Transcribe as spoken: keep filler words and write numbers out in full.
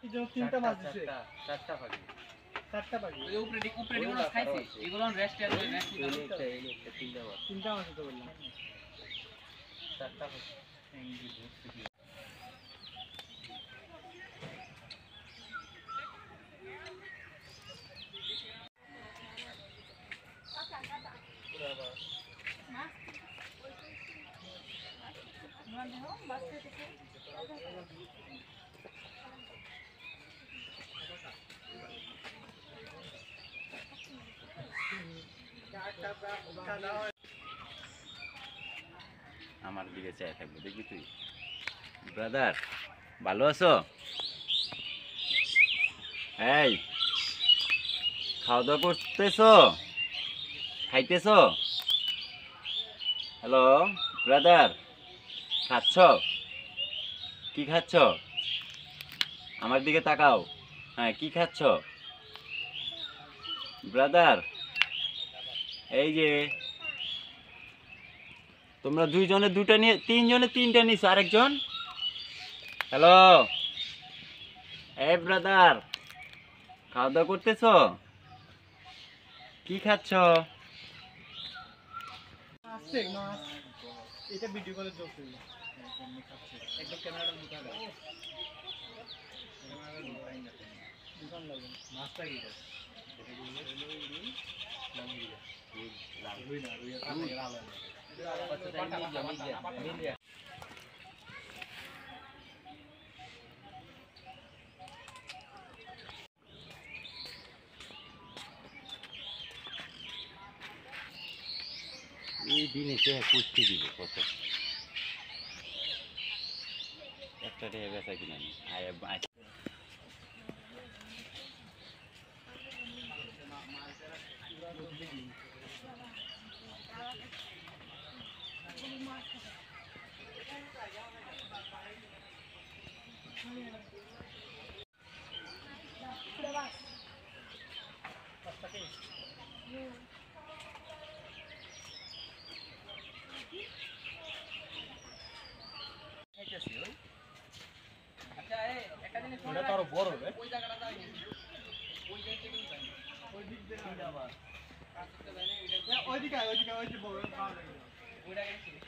এই যে তিনটা মাছ দিছে চারটা পাখি চারটা পাখি ওই উপরে উপরে এগুলো খাইছে এগুলো রেস্ট আছে রেস্ট নিতে একটা এই একটা তিনটা মাছ তিনটা মাছ তো বললাম চারটা পাখি এই যে ধরতে আমার দিকে চাই থাকবে দেখবি তুই ব্রাদার ভালো আছো এই খাওয়া দাওয়া করতেছো খাইতেছো হ্যালো ব্রাদার খাচ্ছ কি খাচ্ছ আমার দিকে তাকাও হ্যাঁ কি খাচ্ছ ব্রাদার এই যে তোমরা দুইজনে দুটা নিয়ে তিনজনে তিনটা নিছো আরেকজন হ্যালো এই ব্রাদার খাওয়া দাওয়া করতেছো কি খাচ্ছ আসছে মাছ এটা ভিডিও করে চলছে একদম ক্যামেরাটা লুকা দাও দোকান লাগে মাছটা কি করে এই দিনে কে পুষ্টি দিব কত একটা রে বেচা কিনা নি আয় আয় এটা তো আরো বড় হবে ওই জায়গাটা যাই ওই জায়গাটা কিন্তু যাই ওই দিক দিয়ে আবার ওইদিকে ওইদিকে ওইদিকে বড় খাওয়া লাগে ওইটা গেছি